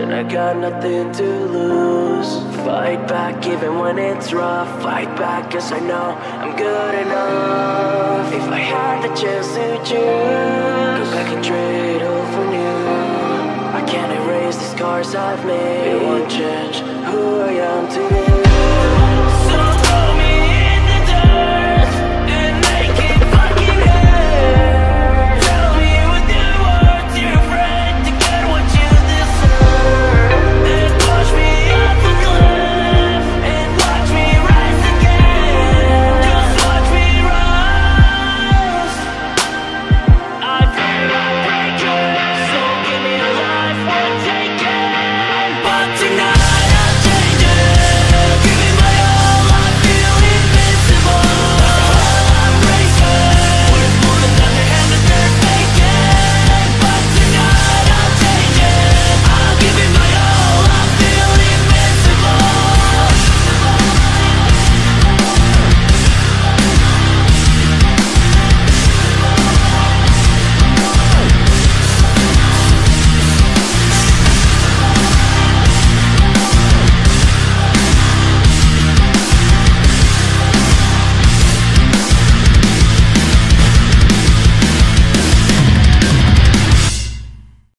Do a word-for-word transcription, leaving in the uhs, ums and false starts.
and I got nothing to lose. Fight back even when it's rough. Fight back cause I know I'm good enough. If I had the chance to choose, go back and trade all for new. I can't erase the scars I've made. It won't change who I am today.